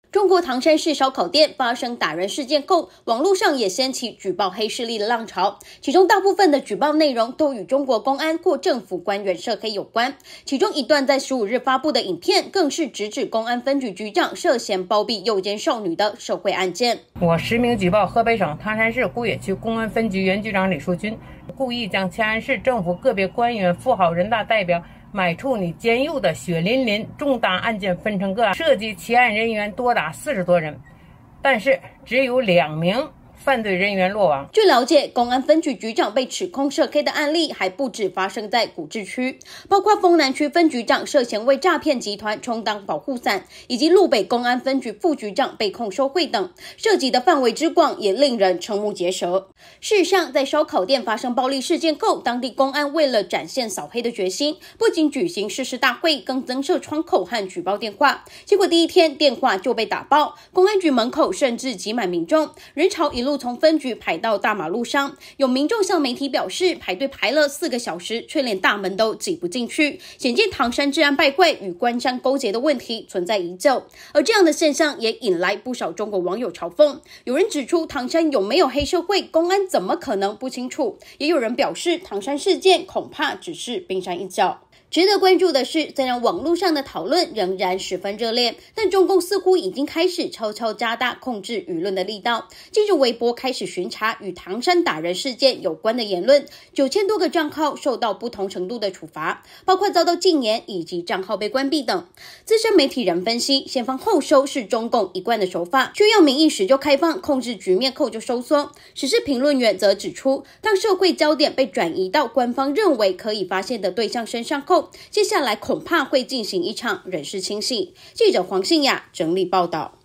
中国唐山市烧烤店发生打人事件后，网络上也掀起举报黑势力的浪潮，其中大部分的举报内容都与中国公安或政府官员涉黑有关。其中一段在15日发布的影片，更是直指公安分局局长涉嫌包庇诱奸少女的社会案件。 我实名举报河北省唐山市固冶区公安分局原局长李树军，故意将乾安市政府个别官员、富豪、人大代表买处女监狱的血淋淋重大案件分成个案，涉及起案人员多达40多人，但是只有2名犯罪人员落网。 据了解，公安分局局长被指控涉黑的案例还不止发生在古治区，包括丰南区分局长涉嫌为诈骗集团充当保护伞，以及路北公安分局副局长被控受贿等，涉及的范围之广也令人瞠目结舌。事实上，在烧烤店发生暴力事件后，当地公安为了展现扫黑的决心，不仅举行誓师大会，更增设窗口和举报电话。结果第一天电话就被打爆，公安局门口甚至挤满民众，人潮一路从分局排到大马路上，有民众向媒体表示，排队排了4个小时，却连大门都挤不进去，显见唐山治安败坏与官商勾结的问题存在已久。而这样的现象也引来不少中国网友嘲讽，有人指出唐山有没有黑社会，公安怎么可能不清楚？也有人表示，唐山事件恐怕只是冰山一角。值得关注的是，虽然网络上的讨论仍然十分热烈，但中共似乎已经开始悄悄加大控制舆论的力道。近日微博开始巡查与唐山打人事件有关的言论，9000多个账号受到不同程度的处罚，包括遭到禁言以及账号被关闭等。资深媒体人分析，先放后收是中共一贯的手法，需要民意时就开放，控制局面后就收缩。时事评论员则指出，当社会焦点被转移到官方认为可以发现的对象身上后，接下来恐怕会进行一场人事清洗。记者黄信雅整理报道。